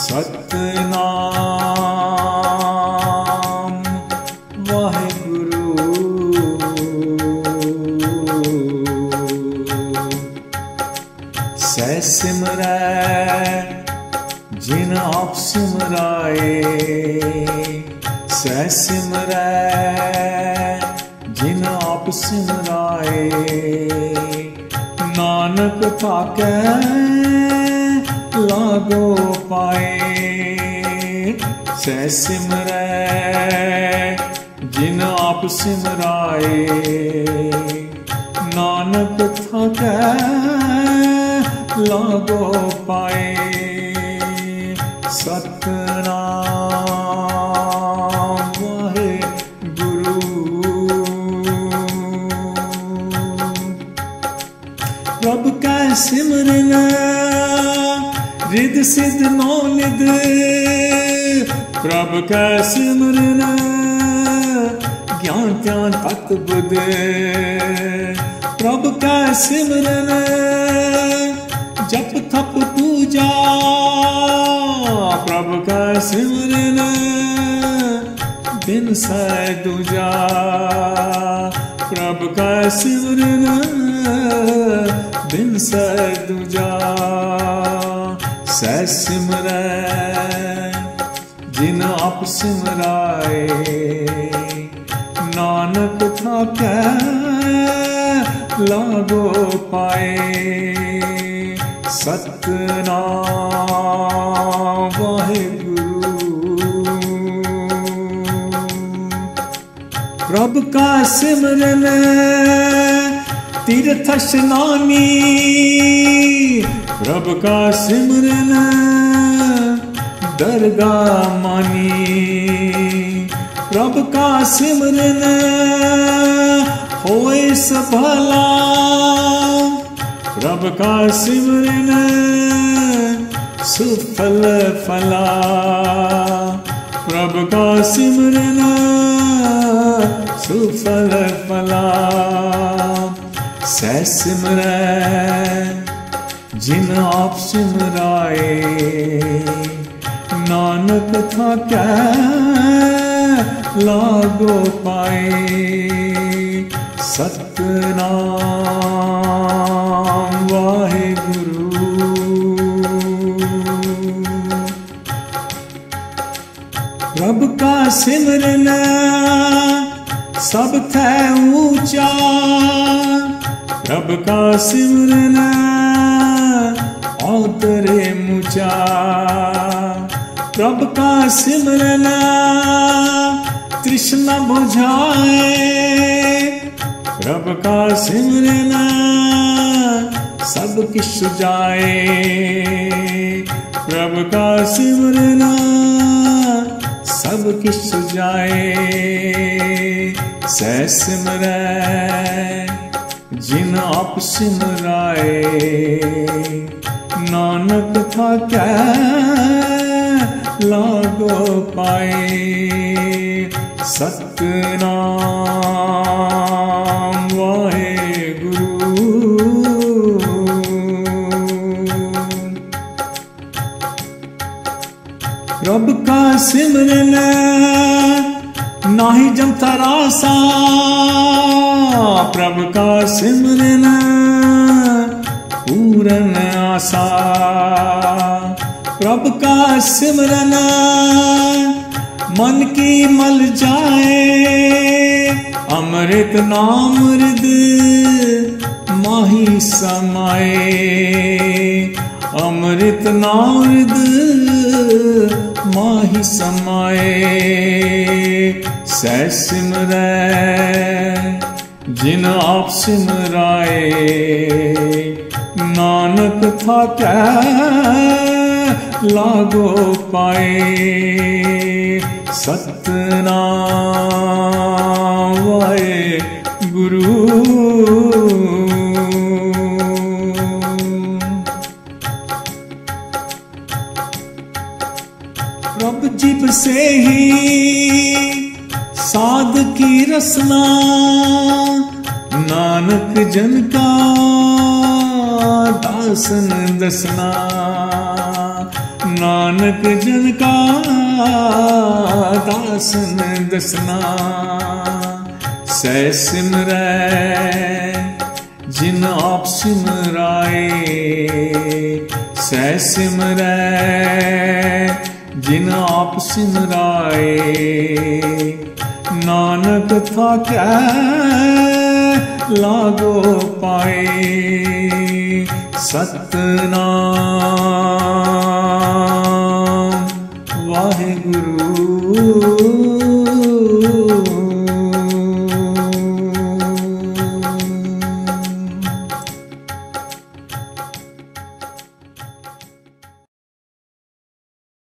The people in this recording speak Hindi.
सतनाम वाहेगुरु। सह सिमरै जिन आप सिमराए, सह सिमरै जिन आप सिमराए। नानक थाकै लागो पाए, सह सिमरै जिन आप सिमराए। नानक थाकै लागो पाए। सतनाम वाहेगुरु। प्रभु कै सिमरन रिद सिद्ध नौ निध। प्रभु कै सिमरन ज्ञान ध्यान तत बुध। प्रभु कै सिमरन जप थप पूजा। प्रभु कै सिमरन बिन सै दूजा। प्रभु कै सिमरन बिन सै दूजा। सह सिमरै जिन आप सिमराए। नानक थाकै लागो पाए। सतनाम वाहेगुरु। प्रभु का सिमरन तीर्थ स्नानी। प्रभु का सिमरन दरगाह मानी। प्रभु का सिमरन होए सफला। प्रभु का सिमरन सुफल फला। प्रभु का सिमरन सुफल फला। सह सिमरै जिन आप सिमराए। नानक थाकै लागो पाए। सतनाम वाहेगुरु। प्रभु का सिमरन सब थे ऊंचा। प्रभु का सिमरन औतरे मुचा। प्रभु का सिमरन तृष्णा बुझाए। प्रभु का सिमरन सब किछ सुझाए। प्रभु का सिमरन सब किछ सुझाए। सह सिमरै जिन आप सिमराए। नानक थाकै लागो पाए। सतनाम वाहेगुरु। प्रभु का सिमरन नाही जमता रासा। प्रभु का सिमरन पूरन आसा। प्रभु का सिमरन मन की मल जाए। अमृत नाम हृद माही समाए। अमृत नाम हृद माही समाए। सह सिमरै जिन आप सिमराए। नानक थाकै लागो पाए। सतनाम वाहेगुरु। प्रभु जीव से ही साध की रसना। नानक जन का दासन दसना। नानक जन का दासन दसना। सह सिमरै जिन आप सिमराए, सह सिमरै जिन आप सिमराए। नानक थाकै लागो पाए, सतनाम वाहिगुरु